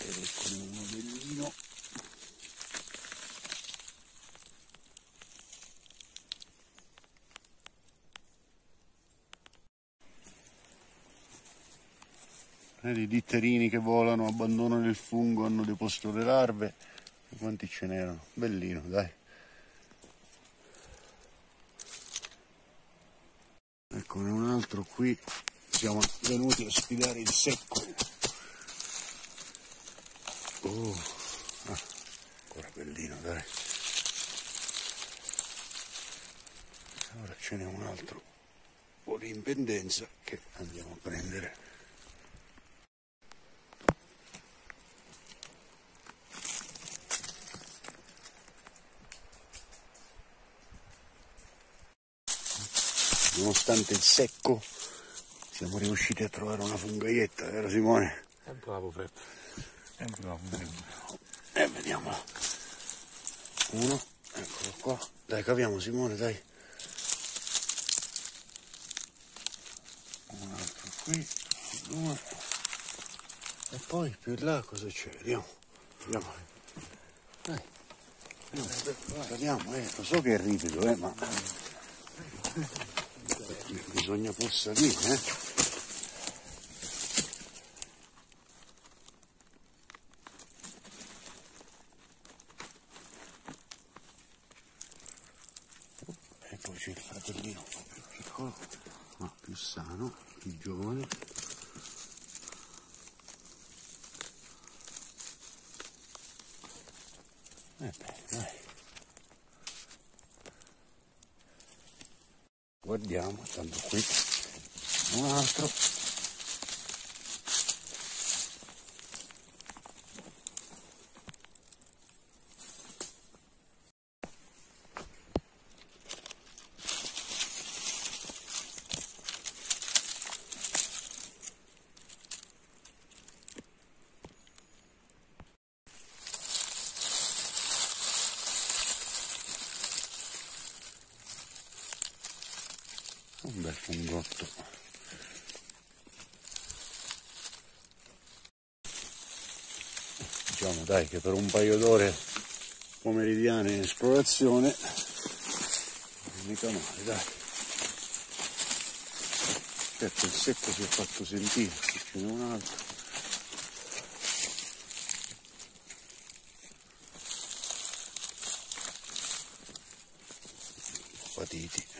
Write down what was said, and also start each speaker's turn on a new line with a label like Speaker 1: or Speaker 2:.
Speaker 1: eccone uno bellino. Vedi i ditterini che volano, abbandonano il fungo, hanno deposto le larve. E quanti ce n'erano? Bellino, dai. Eccone un altro qui. Siamo venuti a sfidare il secco. Oh, ancora bellino, dai. Ora ce n'è un altro po' di in pendenza che andiamo a prendere. Nonostante il secco siamo riusciti a trovare una fungaietta, vero Simone?
Speaker 2: È bravo Peppe, è bravo.
Speaker 1: Vediamola. Uno, eccolo qua. Dai, caviamo Simone, dai. Un altro qui, due. E poi più in là cosa c'è? Vediamo. Vediamo. Dai. Vediamo, lo so che è ripido, ma bisogna pur salire, E poi c'è il fratellino un po' più piccolo, ma più sano, più giovane. Bene, dai. Guardiamo, tanto qui un altro. Un bel fungotto. Diciamo dai che per un paio d'ore pomeridiane in esplorazione non è mica male, dai. Certo il secco si è fatto sentire, qui ce n'è un altro. Patiti.